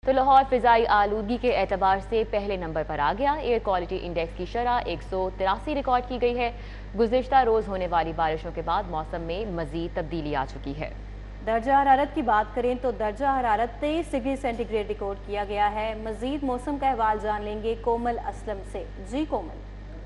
तो लाहौर फ़िज़ाई आलूदगी के एतबार से पहले नंबर पर आ गया। एयर क्वालिटी इंडेक्स की शरह 183 रिकॉर्ड की गई है। गुज़िश्ता रोज़ होने वाली बारिशों के बाद मौसम में मज़ीद तब्दीली आ चुकी है। दर्जा हरारत की बात करें तो दर्जा हरारत 23 डिग्री सेंटीग्रेड रिकॉर्ड किया गया है। मजीद मौसम का अहवाल जान लेंगे कोमल असलम से। जी कोमल।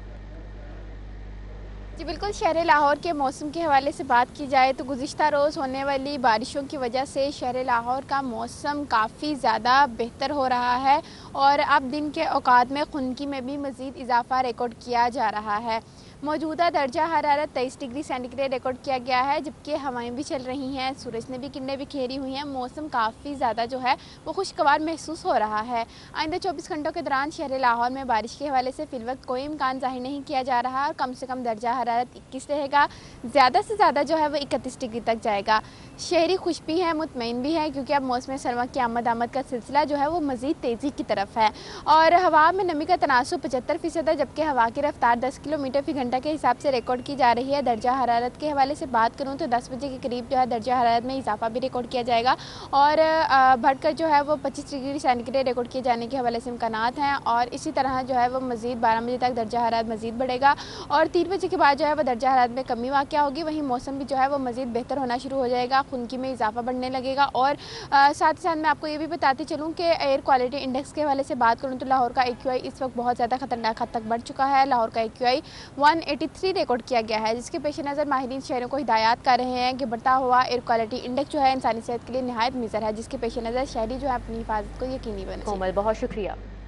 जी बिल्कुल, शहर लाहौर के मौसम के हवाले से बात की जाए तो गुज़िश्ता रोज़ होने वाली बारिशों की वजह से शहर लाहौर का मौसम काफ़ी ज़्यादा बेहतर हो रहा है और अब दिन के औकात में खुनकी में भी मज़ीद इजाफा रिकॉर्ड किया जा रहा है। मौजूदा दर्जा हरारत 23 डिग्री सेंटीग्रेड रिकॉर्ड किया गया है, जबकि हवाएं भी चल रही हैं, सूरज ने भी किरणें बिखेरी हुई हैं। मौसम काफ़ी ज़्यादा जो है वो खुशगवार महसूस हो रहा है। आइंदा 24 घंटों के दौरान शहर लाहौर में बारिश के हवाले से फ़िलवक्त कोई इम्कान ज़ाहिर नहीं किया जा रहा और कम से कम दर्जा हरारत 21 रहेगा, ज़्यादा से ज़्यादा जो है वो 31 डिग्री तक जाएगा। शहरी खुश भी है, मुतमईन भी है, क्योंकि अब मौसम सरमा की आमद का सिलसिला जो है वो मज़ीद तेज़ी की तरफ है और हवा में नमी का तनासुब 75% है, जबकि हवा की रफ्तार 10 किलोमीटर फी घंटा के हिसाब से रिकॉर्ड की जा रही है। दर्जा हरारत के हवाले से बात करूं तो 10 बजे के करीब जो है दर्जा हरारत में इजाफा भी रिकॉर्ड किया जाएगा और बढ़कर जो है वो 25 डिग्री सेंटीग्रेड रिकॉर्ड किए जाने के हवाले से इम्कानात हैं और इसी तरह जो है वो मज़ीद 12 बजे तक दर्जा हरारत मज़ीद बढ़ेगा और 3 बजे के बाद जो है वो दर्जा हरारत में कमी वाक़या होगी। वहीं मौसम भी जो है वो मज़ीद बेहतर होना शुरू हो जाएगा, खुनकी में इजाफा बढ़ने लगेगा और साथ ही साथ मैं आपको ये भी बताती चलूँ कि एयर क्वालिटी इंडेक्स के हवाले से बात करूँ तो लाहौर का AQI इस वक्त बहुत ज़्यादा खतरनाक हद तक बढ़ चुका है। लाहौर का AQI 183 रिकॉर्ड किया गया है, जिसके पेश नज़र माहिरीन शहरों को हिदायत कर रहे हैं कि बढ़ता हुआ एयर क्वालिटी इंडेक्स जो है इंसानी सेहत के लिए नहायत मुज़र है, जिसके पेश नज़र शहरी जो है अपनी हिफाजत को यकीनी बनाए। कोमल, बहुत शुक्रिया।